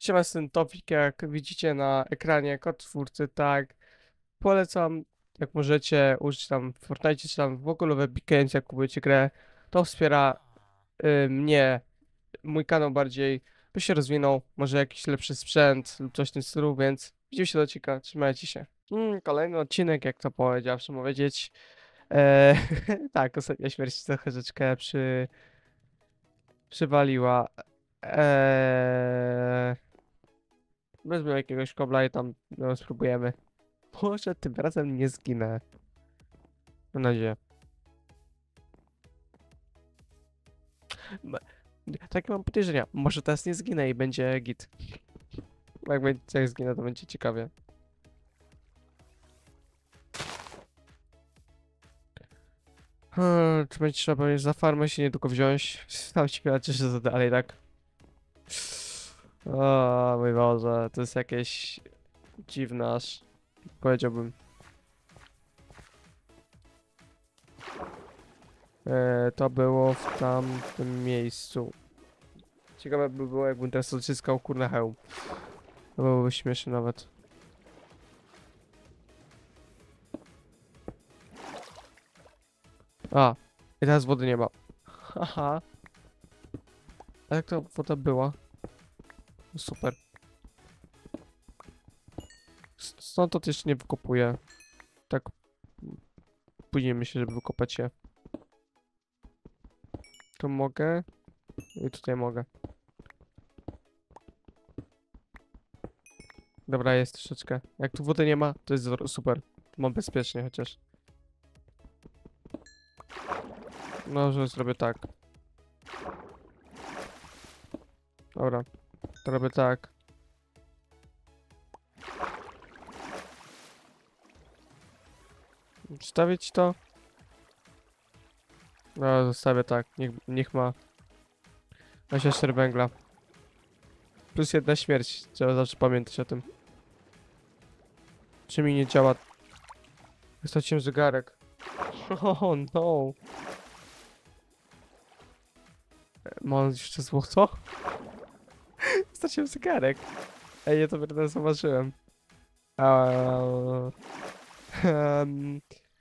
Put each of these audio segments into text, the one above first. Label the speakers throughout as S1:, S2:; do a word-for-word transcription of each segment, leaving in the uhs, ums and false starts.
S1: Siema, jestem Topik, jak widzicie na ekranie, kod twórcy, tak. Polecam, jak możecie, użyć tam w Fortnite, czy tam w ogóle w Epic Games, jak kupujecie grę. To wspiera y, mnie, mój kanał bardziej, by się rozwinął, może jakiś lepszy sprzęt lub coś w tym stylu, więc widzimy się do odcinka, trzymajcie się. Mm, kolejny odcinek, jak to powiedziawszy powiedzieć. E, tak, ostatnia śmierć trochę rzeczkę przy, przywaliła. Eee... Wezmę jakiegoś kobla i tam no, spróbujemy. Może tym razem nie zginę. Mam nadzieję. M- Takie mam podejrzenia. Może teraz nie zginę i będzie git. Jak, będzie, jak zginę, to będzie ciekawie. Hmm, czy będzie trzeba będzie za farmę się niedługo wziąć? Sam się chyba cieszę za dalej, tak? O mój Boże, to jest jakieś dziwne aż. Powiedziałbym. E, to było w tamtym miejscu. Ciekawe by było, jakbym teraz odzyskał kurna hełm. To byłoby śmieszne nawet. A, i teraz wody nie ma. Haha. A jak to woda była? Super. S- Stąd to też nie wykopuję. Tak później myślę, żeby wykopać je. Tu mogę. I tutaj mogę. Dobra, jest troszeczkę. Jak tu wody nie ma, to jest zro- super. Mam bezpiecznie chociaż. No, że zrobię tak. Dobra. To robię tak. Wstawić to? No, zostawię tak. Niech, niech ma dwadzieścia węgla. Plus jedna śmierć. Trzeba zawsze pamiętać o tym. Czy mi nie działa? Straciłem zegarek. Oh no. Mam jeszcze złoto? Straciłem zegarek. Ej, ja to będę zauważyłem. Eee, em,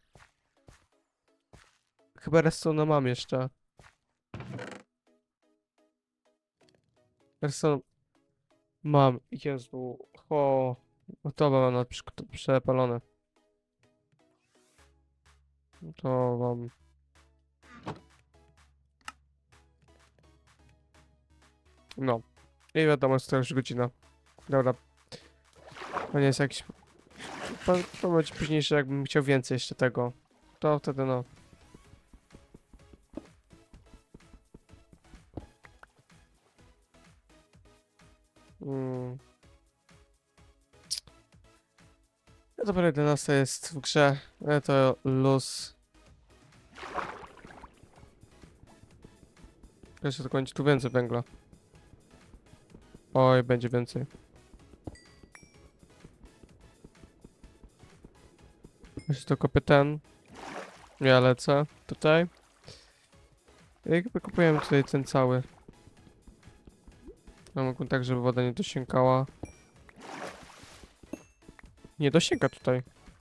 S1: chyba redstone mam jeszcze. Redstone mam. Jezu. O, no to mam na przykład przepalone. To mam. No. I wiadomo, jest to już godzina. Dobra. To nie jest jakiś... To, to będzie późniejsze, jakbym chciał więcej jeszcze tego. To wtedy no. Mm. Ja dopiero jedenasta jest w grze. Ale to luz. Jeszcze tylko będzie tu więcej węgla. Oj, będzie więcej. Jeszcze to kopię ten. Ja lecę tutaj. I jakby kupujemy tutaj ten cały. Ja mogę tak, żeby woda nie dosięgała. Nie dosięga tutaj.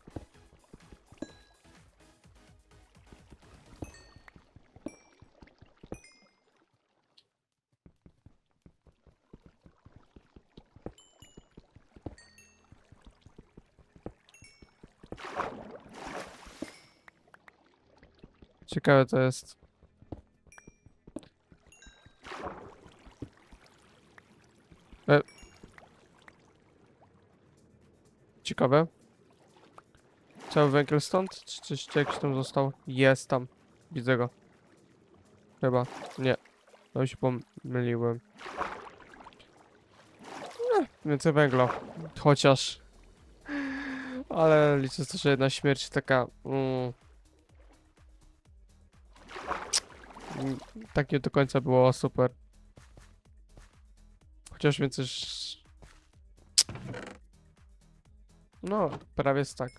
S1: Ciekawe to jest. E, ciekawe. Cały węgiel stąd? Czy coś czy jakiś tam został? Jest tam. Widzę go. Chyba. Nie. No się pomyliłem. Eh, więcej węgla. Chociaż. Ale liczę to, że jedna śmierć taka... Mm, mm, tak nie do końca było super. Chociaż więc też... No, prawie jest tak.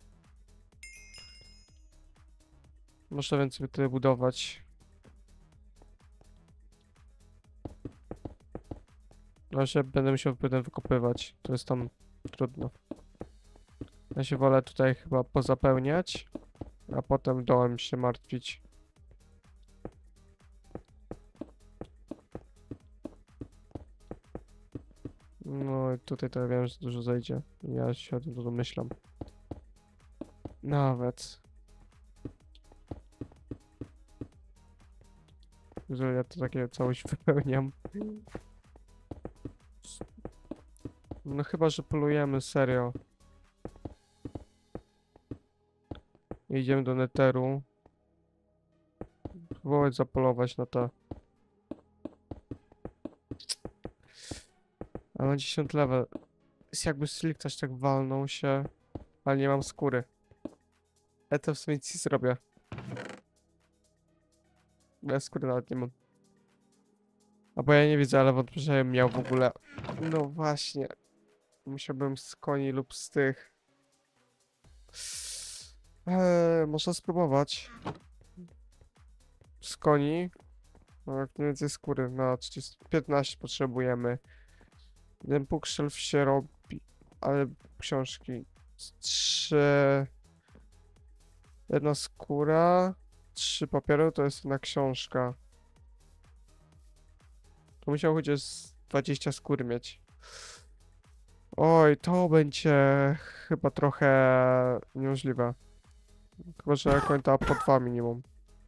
S1: Można więcej tutaj budować. No się będę musiał potem wykopywać. To jest tam trudno. Ja się wolę tutaj chyba pozapełniać, a potem dołem się martwić. No i tutaj to ja wiem, że dużo zejdzie. Ja się o tym dużo domyślam. Nawet. Że ja to takie całość wypełniam. No chyba, że polujemy serio. I idziemy do netheru. Próbować zapolować na to. A mam dziesiąty level. Jest jakby sliktaś tak walnął się. Ale nie mam skóry. Ja to w sumie nic nie zrobię. Bo ja skóry nawet nie mam. Albo ja nie widzę, ale wątpię, że miał w ogóle. No właśnie. Musiałbym z koni lub z tych. Eee, można spróbować. Z koni. No, jak mniej więcej skóry na trzydzieści, piętnaście potrzebujemy. Jeden bookshelf się robi, ale książki. Z Trzy. Jedna skóra. Trzy papieru to jest jedna książka. To musiał chociaż z dwadzieścia skóry mieć. Oj, to będzie chyba trochę niemożliwe. Chyba, że ja kończę po dwa minimum.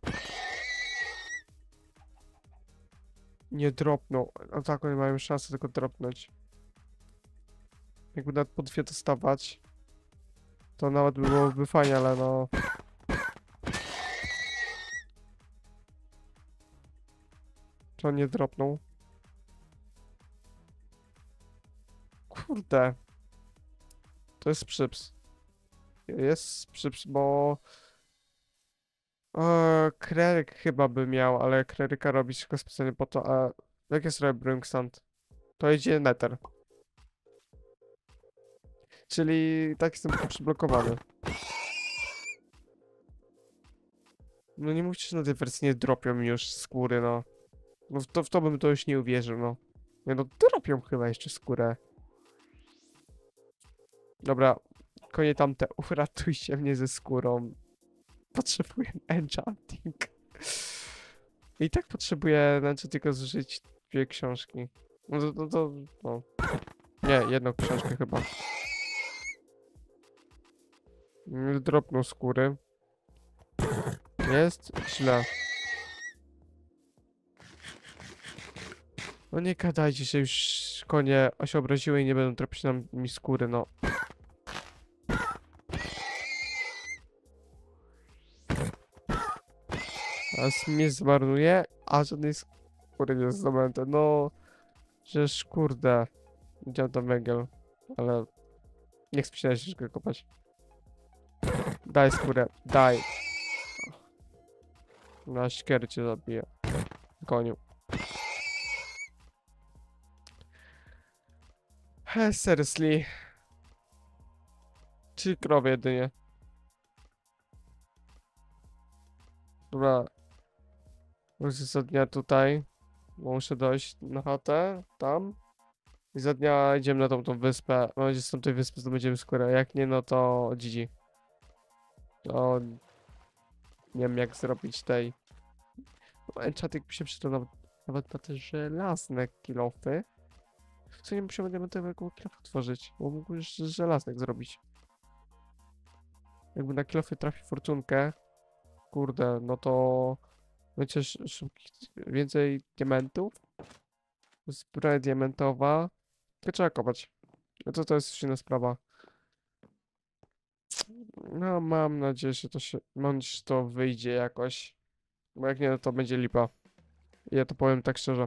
S1: Nie dropną. A tak, oni mają szansę tylko dropnąć. Jakby nawet po dwie dostawać, to nawet byłoby fajnie, ale no... To nie dropną. Kurde. To jest przyps. Jest przyps, bo... Eee, kleryk chyba by miał, ale kleryka robić tylko specjalnie po to, a... Jak jest Rebring Sand? To idzie Nether. Czyli tak jestem tylko przyblokowany. No nie mówcie, że na tej wersji nie dropią mi już skóry, no. No w to, w to bym to już nie uwierzył, no. Nie no, dropią chyba jeszcze skórę. Dobra, konie tamte, uratujcie mnie ze skórą. Potrzebuję enchanting. I tak potrzebuję enchanting tylko zużyć dwie książki. No to, to, to, no. Nie, jedną książkę chyba. Dropną skóry. Jest źle. No nie gadajcie, że już konie się obraziły i nie będą tropić nam mi skóry, no. Aż mnie zmarnuje, a żadnej skóry nie zdobędę. No, przecież kurde. Widziałem tam węgiel, ale nie chcę się ciężko kopać. Daj skórę, daj. Na siekierę cię zabiję. Koniu. He, seriously. Czy krowy jedynie. Dobra. Już za dnia tutaj. Muszę dojść na chatę, tam. I za dnia idziemy na tą, tą wyspę. Mam nadzieję, że z tamtej wyspy zdobędziemy skórę. Jak nie, no to G G. To... Nie wiem jak zrobić tej... No, enchanting mi się przydał nawet, nawet na te żelazne kilofy. Co nie musimy diamentowego kilofa tworzyć, bo mógłbym już żelaznek zrobić. Jakby na kilofy trafi fortunkę, kurde, no to będzie sz- więcej diamentów. Zbroja diamentowa. To trzeba kopać. No to to jest inna sprawa. No mam nadzieję, że to się, mam nadzieję, że to wyjdzie jakoś. Bo jak nie, no to będzie lipa. Ja to powiem tak szczerze.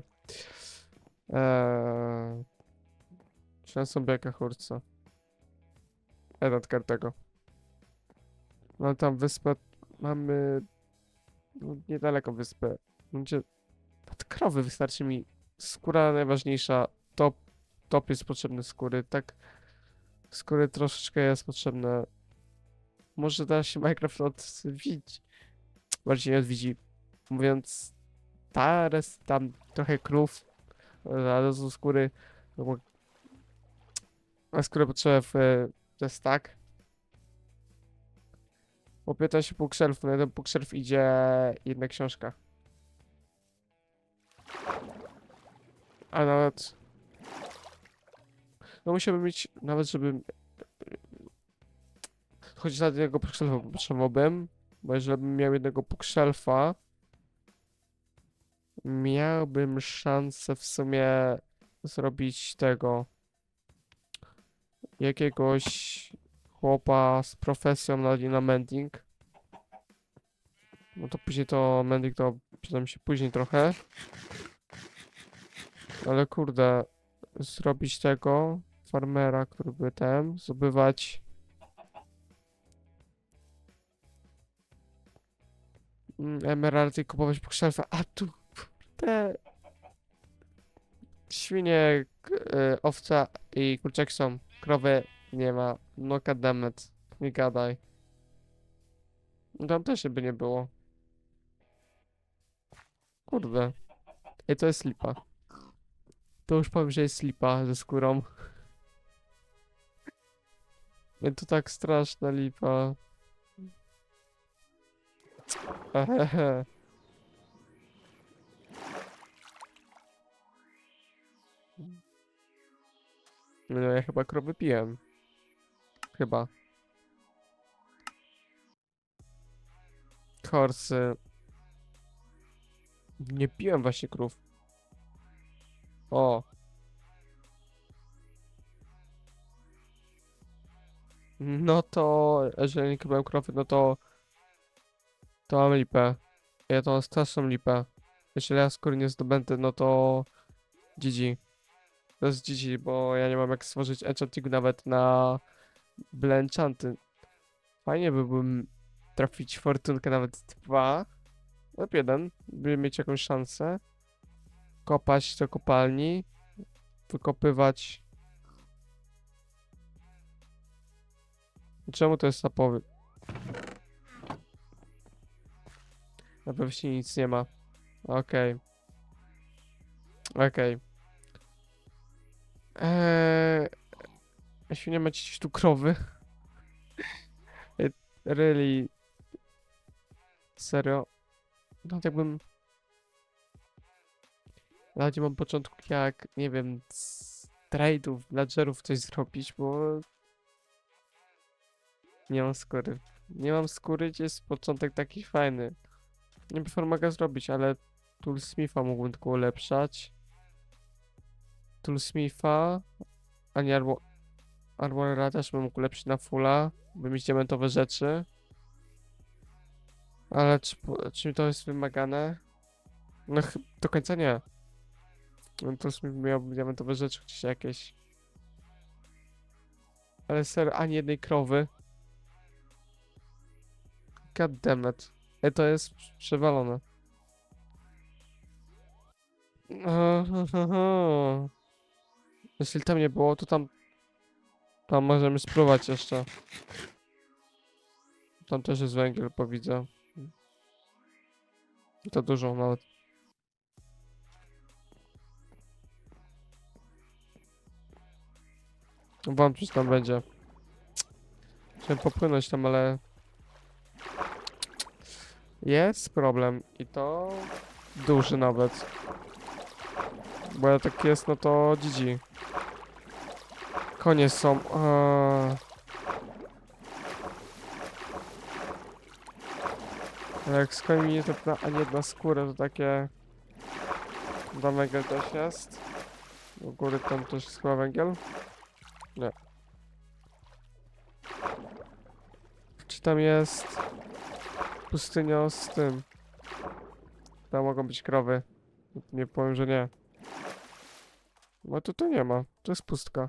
S1: Eee... Chciałem sobie jaka chórca. Edat kartego. No tam wyspę mamy... No, niedaleko wyspę. Będzie... Od krowy wystarczy mi. Skóra najważniejsza. Top, top jest potrzebny skóry, tak? Skóry troszeczkę jest potrzebne. Może da się Minecraft odwiedzi. Bardziej nie odwiedzi. Mówiąc... Tares, tam trochę krów. Ale są skóry. No bo... A skoro potrzeba w... To jest tak. Popyta się bookshelf, na jeden bookshelf idzie jedna książka. A nawet... No musiałbym mieć... Nawet żeby... Choć na jednego bookshelfa potrzebowałbym. Bo jeżeli bym miał jednego bookshelfa... Miałbym szansę w sumie... Zrobić tego... Jakiegoś... Chłopa z profesją na, na mending. No to później to mending to przyda mi się później trochę. Ale kurde, zrobić tego farmera, który by ten zdobywać mm, emeraldy i kupować bookshelfa. A tu te świnie, k- y, owca i kurczak są. Krowy nie ma. No goddammit. Nie gadaj. No tam też by nie było. Kurde. Ej, to jest lipa. To już powiem, że jest lipa ze skórą. Ej, to tak straszna lipa. Ehehe. No ja chyba krowy piłem. Chyba. Korsy. Nie piłem właśnie krów. O. No to, jeżeli nie kupiłem krowy, no to... To mam lipę. Ja to mam straszną lipę. Jeżeli ja skóry nie zdobędę, no to... G G. To jest G G, bo ja nie mam jak stworzyć enchantingu nawet na... Byle enchanty. Fajnie by było trafić fortunkę nawet dwa. Lub jeden, by mieć jakąś szansę. Kopać do kopalni. Wykopywać. Czemu to jest sapowy? Na pewno nic nie ma. Okej. Okej. Eee... Jeśli nie macie gdzieś tu krowy. It really... Serio? No jakbym... Nawet nie mam początku jak, nie wiem, z trade'ów, ledgerów coś zrobić, bo... Nie mam skóry. Nie mam skóry, gdzie jest początek taki fajny. Nie wiem, mogę zrobić, ale Toolsmitha mógłbym tylko ulepszać. Toolsmitha, a nie Arbo Armorera też bym mógł ulepszyć na fulla, by mieć diamentowe rzeczy. Ale czy, po- czy to jest wymagane? No ch- do końca nie. No, Toolsmith miał diamentowe rzeczy gdzieś jakieś. Ale serio, ani jednej krowy. God damn it. E, to jest przewalone. Jeśli tam nie było, to tam... Tam możemy spróbować jeszcze. Tam też jest węgiel, bo widzę. I to dużo nawet. Wątpię, że tam będzie. Chciałem popłynąć tam, ale... Jest problem. I to... Duży nawet. Bo jak tak jest, no to G G. Konie są. Eee... Ale jak z koni nie to ani jedna skóra, to takie... Tam węgiel też jest. U góry tam też jest chyba węgiel. Nie. Czy tam jest... Pustynia z tym? Tam mogą być krowy. Nie powiem, że nie. No to tu nie ma. To jest pustka.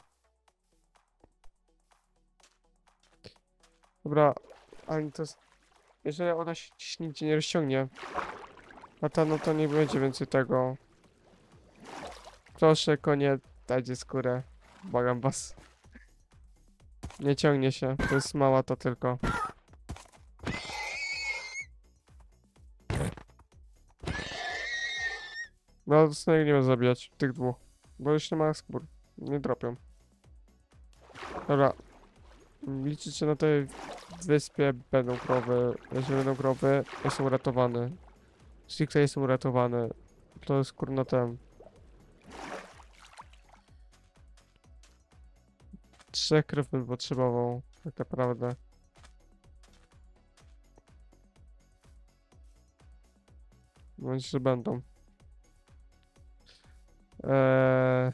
S1: Dobra, ani to jest... Jeżeli ona się gdzieś nigdzie nie rozciągnie, a ta, no to nie będzie więcej tego. Proszę, konie, dajcie skórę. Błagam was. Nie ciągnie się, to jest mała to tylko. No, to nie ma zabijać tych dwóch, bo już nie ma skór. Nie dropią. Dobra. Liczycie na tej wyspie będą krowy. Jeżeli będą krowy, jestem uratowany. Stricte jestem uratowany. To jest kurna ten. Trzech krów bym potrzebował, tak naprawdę. Bądź, że będą. Eee...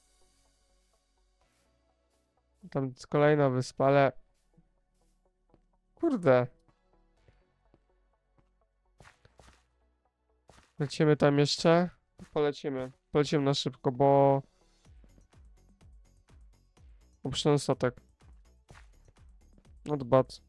S1: Tam jest kolejna wyspa, ale... Kurde. Lecimy tam jeszcze? Polecimy. Polecimy na szybko, bo... Opuszczony statek. Not bad.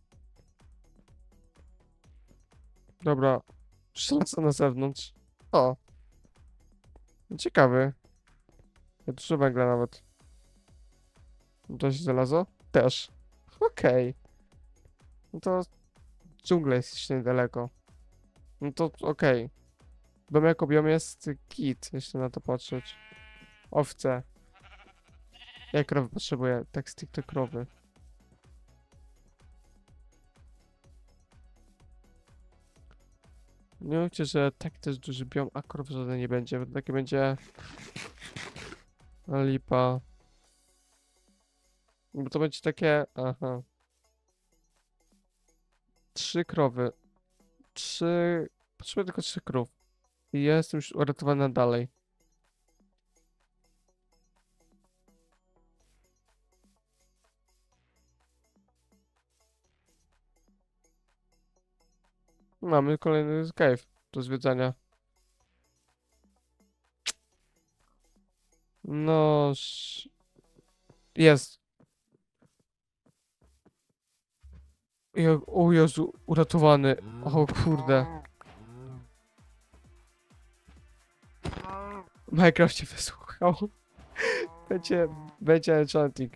S1: Dobra. Przelecę na zewnątrz. O. Ciekawy. Ja dużo węgla nawet. To się znalazło? Też. Okej. No to... Dżungla jest jeszcze niedaleko. No to okej. Dom jako biom jest kit, jeśli na to patrzeć. Owce. Ja krowy potrzebuję. Tak stricte krowy. Nie mówcie, że tak też duży biom, a krów żaden nie będzie, bo takie będzie... A lipa. Bo to będzie takie... Aha. Trzy krowy. Trzy... Potrzebuję tylko trzy krów. I ja jestem już uratowana dalej. Mamy kolejny cave do zwiedzania. No... sz- Jest. Je- O Jezu, uratowany. O kurde. Minecraft cię wysłuchał. Będzie, będzie enchanting.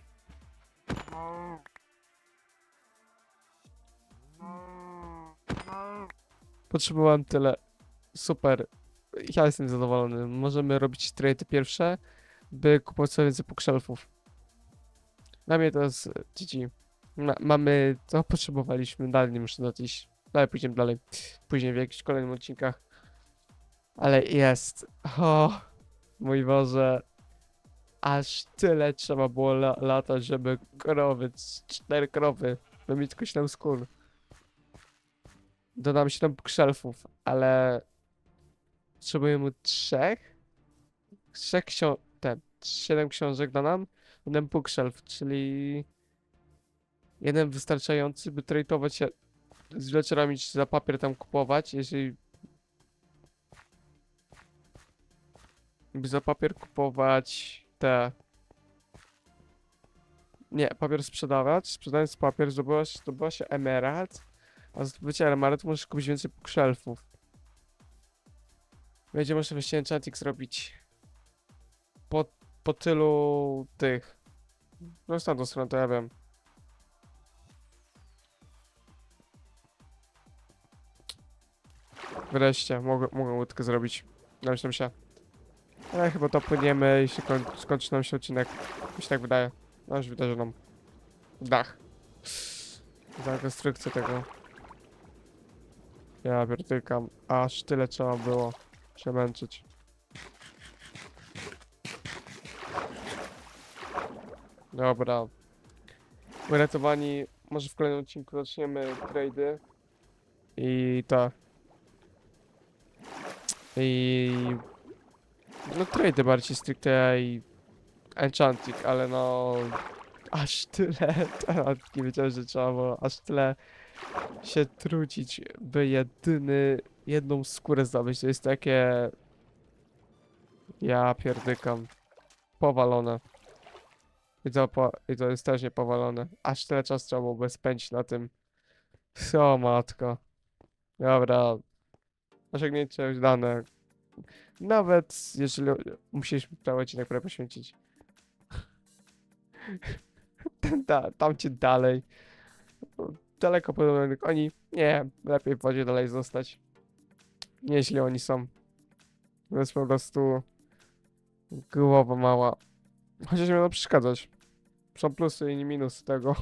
S1: Potrzebowałem tyle. Super. Ja jestem zadowolony. Możemy robić trade pierwsze, by kupować sobie więcej bookshelfów. Dla mnie to jest G G. Ma, mamy co potrzebowaliśmy. Dalej nie muszę dać iść. Dalej pójdziemy dalej. Później w jakichś kolejnych odcinkach. Ale jest. O, mój Boże. Aż tyle trzeba było la latać, żeby krowy, c- cztery krowy, by mieć tylko siedem skór. Dodam siedem bookshelfów, ale potrzebujemy trzech? Trzech książek, ten, siedem książek da nam, jeden bookshelf, czyli jeden wystarczający, by tradeować się z wieczorami, czy za papier tam kupować, jeżeli by za papier kupować te... Nie, papier sprzedawać, sprzedając papier zdobyła się, zdobyła się emerald, a za zdobycie emerald możesz kupić więcej bookshelfów. Będzie można właśnie enchanting zrobić po, po tylu tych. No z tamtą stronę to ja wiem. Wreszcie, mogę, mogę łódkę zrobić. Domyślam się. Ale chyba to płyniemy i się koń, skończy nam się odcinek. Mi się tak wydaje. No już widać, że nam dach. Za konstrukcję tego. Ja pierdykam. Aż tyle trzeba było się męczyć. Dobra. Uratowani. Może w kolejnym odcinku zaczniemy trady. I tak. I... No trade bardziej stricte i... Enchanting, ale no... Aż tyle... Nawet nie wiedziałem, że trzeba było aż tyle się trudzić, by jedyny... Jedną skórę zdobyć. To jest takie... Ja pierdykam. Powalone. I to, po... I to jest też niepowalone. Aż tyle czasu trzeba byłoby spędzić na tym. O matko. Dobra. Osiągnięcie już dane. Nawet jeżeli musieliśmy cały odcinek prawie poświęcić. Da, tam cię dalej. Daleko podobno oni. Nie, lepiej w wodzie dalej zostać. Nieźli oni są. To jest po prostu głowa mała. Chociaż miało przeszkadzać. Są plusy i minusy tego.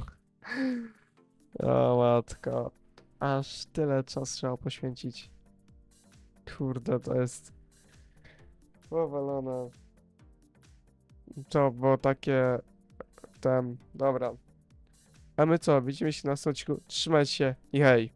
S1: O matko. Aż tyle czasu trzeba poświęcić. Kurde, to jest powalone. To było takie... Ten... Dobra. A my co? Widzimy się na następnym odcinku. Trzymajcie się i hej!